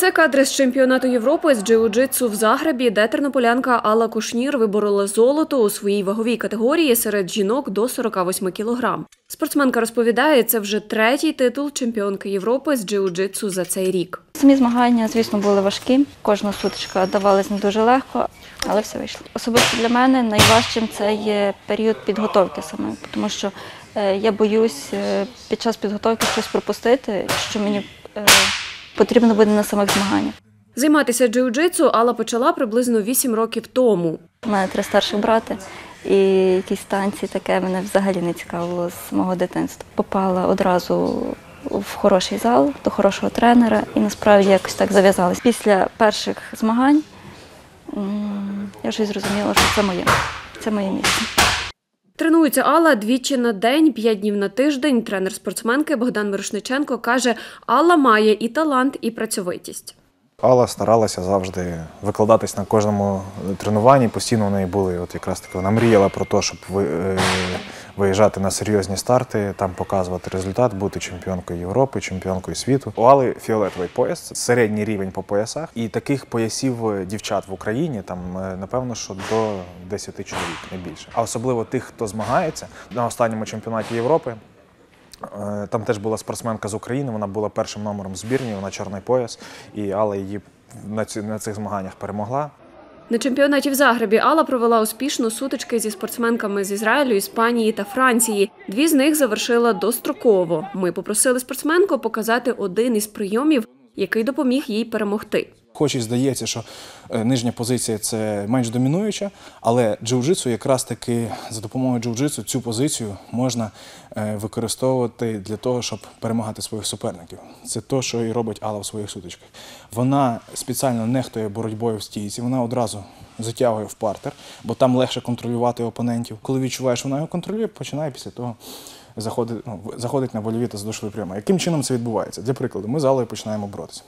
Це кадри з чемпіонату Європи з джиу-джитсу в Загребі, де тернополянка Алла Кушнір виборола золото у своїй ваговій категорії серед жінок до 48 кілограм. Спортсменка розповідає, це вже третій титул чемпіонки Європи з джиу-джитсу за цей рік. Самі змагання, звісно, були важкі. Кожна сутичка давалась не дуже легко, але все вийшло. Особисто для мене найважчим це є період підготовки саме, тому що я боюсь під час підготовки щось пропустити, що мені потрібно буде на самих змаганнях. Займатися джиу-джитсу Алла почала приблизно 8 років тому. У мене 3 старших брати, і якісь танці таке мене взагалі не цікавило з мого дитинства. Попала одразу в хороший зал, до хорошого тренера, і насправді якось так зав'язалось. Після перших змагань я вже зрозуміла, що це моє місце. Тренується Алла двічі на день, 5 днів на тиждень. Тренер спортсменки Богдан Мирошниченко каже, Алла має і талант, і працьовитість. Алла старалася завжди викладатись на кожному тренуванні, постійно в неї були, якраз таки, вона мріяла про те, щоб виїжджати на серйозні старти, там показувати результат, бути чемпіонкою Європи, чемпіонкою світу. У Алли фіолетовий пояс, це середній рівень по поясах, і таких поясів дівчат в Україні, там, напевно, що до 10 чоловік, не більше. А особливо тих, хто змагається на останньому чемпіонаті Європи. Там теж була спортсменка з України, вона була першим номером збірні, вона чорний пояс, і Алла її на цих змаганнях перемогла. На чемпіонаті в Загребі Алла провела успішно сутички зі спортсменками з Ізраїлю, Іспанії та Франції. 2 з них завершила достроково. Ми попросили спортсменку показати один із прийомів, який допоміг їй перемогти. Хоч і здається, що нижня позиція – це менш домінуюча, але джиу-джитсу якраз таки за допомогою джиу-джитсу цю позицію можна використовувати для того, щоб перемагати своїх суперників. Це те, що і робить Алла в своїх сутичках. Вона спеціально нехтує боротьбою в стійці, вона одразу затягує в партер, бо там легше контролювати опонентів. Коли відчуваєш, що вона його контролює, починає після того заходить на больові та задушливі прийоми. Яким чином це відбувається? Для прикладу, ми з Аллою починаємо боротися.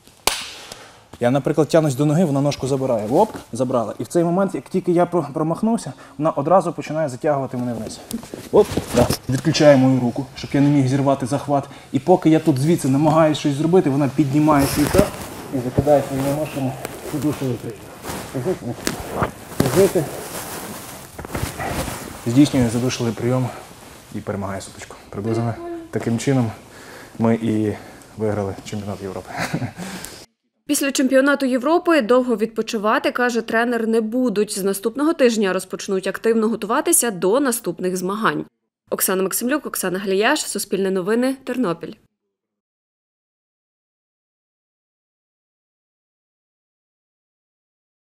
Я, наприклад, тягнусь до ноги, вона ножку забирає. Оп, забрала. І в цей момент, як тільки я промахнувся, вона одразу починає затягувати мене вниз. Оп, да. Відключає мою руку, щоб я не міг зірвати захват. І поки я тут звідси намагаюся щось зробити, вона піднімає свій таз і закидає своїми ножками у душовий прийом. Здійснює задушливий прийом і перемагає сутичку. Приблизно таким чином ми і виграли чемпіонат Європи. Після чемпіонату Європи довго відпочивати, каже тренер, не будуть. З наступного тижня розпочнуть активно готуватися до наступних змагань. Оксана Максимлюк, Оксана Гліяш, Суспільне новини, Тернопіль.